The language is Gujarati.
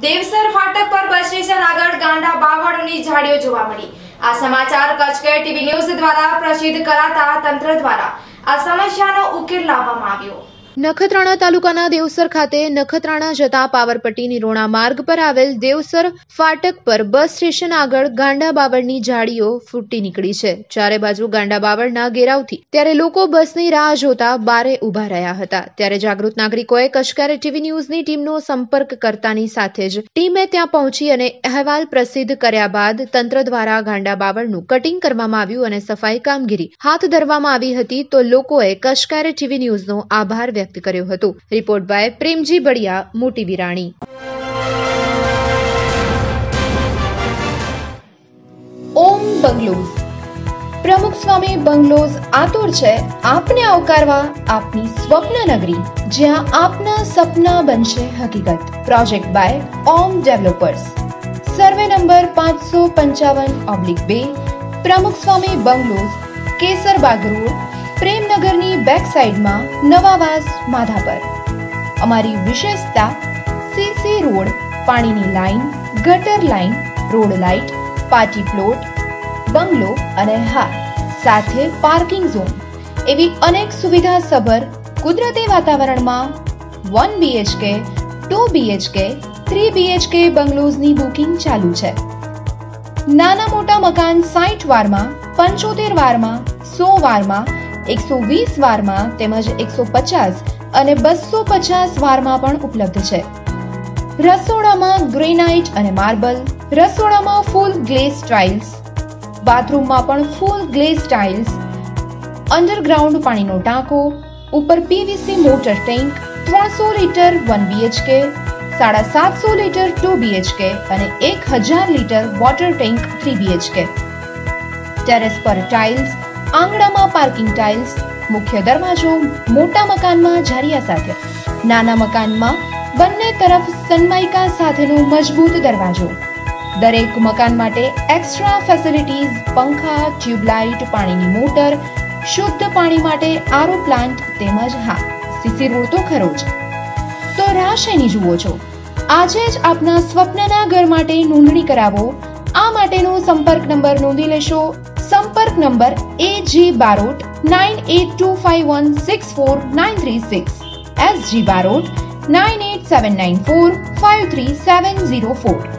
દેવસર ફાટક પર બસ સ્ટેશન આગળ ગાંડા બાવળની ઝાડીઓ જોવા મળી। આ સમાચાર કચ્છ કે ટીવી ન્યૂઝ દ્વારા પ્રસિદ્ધ કરાતા તંત્ર દ્વારા આ સમસ્યાનો ઉકેલ લાવવામાં આવ્યો। નખત્રાણા તાલુકાના દેવસર ખાતે નખત્રાણા જતા પાવરપટ્ટી નિરોણા માર્ગ પર આવેલ દેવસર ફાટક પર બસ સ્ટેશન આગળ ગાંડા બાવળની ઝાડીઓ ફૂટી નીકળી છે। ચારે બાજુ ગાંડા બાવળના ઘેરાવથી ત્યારે લોકો બસની રાહ જોતા બારે ઉભા રહ્યા હતા। ત્યારે જાગૃત નાગરિકોએ કચ્છ ટીવી ન્યૂઝની ટીમનો સંપર્ક કરતાની સાથે જ ટીમે ત્યાં પહોંચી અને અહેવાલ પ્રસિદ્ધ કર્યા બાદ તંત્ર દ્વારા ગાંડા બાવળનું કટિંગ કરવામાં આવ્યું અને સફાઈ કામગીરી હાથ ધરવામાં આવી હતી। તો લોકોએ કચ્છ ટીવી ન્યૂઝનો આભાર વ્યક્ત કર્યો હતો। રિપોર્ટ બાય પ્રેમજી બળિયા, મોટી વિરાણી। ઓમ બંગલોઝ પ્રમુખ સ્વામી બંગલોઝ આતુર છે આપને આવકારવા આપની સ્વપ્ન નગરી, જ્યાં આપના સપના બનશે હકીકત। Project by Om developers, survey number 555/2, Pramukh Swami bungalows, Kesarbag road, પ્રેમનગરની બેક સાઈડમાં, નવાવાસ, માધાપર। અમારી વિશેષતા સીસી રોડ, પાણીની લાઈન, ગટર line, road light, party plot, bungalow અને હા સાથે પાર્કિંગ ઝોન એવી અનેક સુવિધા સભર કુદરતી વાતાવરણમાં 1 BHK, 2 BHK, 3 BHK બંગલોઝની બુકિંગ ચાલુ છે। નાના મોટા મકાન 60 વારમાં, 75 વારમાં, 100 વારમાં, 120 વારમાં તેમજ 150 અને 250 વારમાં પણ ઉપલબ્ધ છે। રસોડામાં ગ્રેનાઇટ અને માર્બલ, રસોડામાં ફૂલ ગ્લેઝ ટાઇલ્સ, બાથરૂમમાં પણ ફૂલ ગ્લેઝ ટાઇલ્સ, અંડરગ્રાઉન્ડ પાણીનો ટાંકો, ઉપર PVC motor tank, 300 litre 1 BHK, 750 litre 2 BHK અને 1000 litre water tank 3 BHK। Terrace પર ટાઇલ્સ, આંગણામાં પાર્કિંગ ટાઇલ્સ, મુખ્ય દરવાજો મોટા મકાનમાં જાળિયા સાથે, નાના મકાનમાં બંને તરફ સનમાઇકા સાથેનો મજબૂત દરવાજો। દરેક મકાન માટે એક્સ્ટ્રા ફેસિલિટીઝ, પંખા, ટ્યુબલાઇટ, પાણીની મોટર, શુદ્ધ પાણી માટે RO પ્લાન્ટ તેમજ હા સીસી રોડ તો ખરો જ। તો રાહ શેની જુઓ છો? આજે જ આપના સ્વપ્નના ઘર માટે નોંધણી કરાવો। આ માટેનો સંપર્ક નંબર નોંધી લેશો। સંપર્ક number AG Barot 9825164936, SG Barot 9879453704।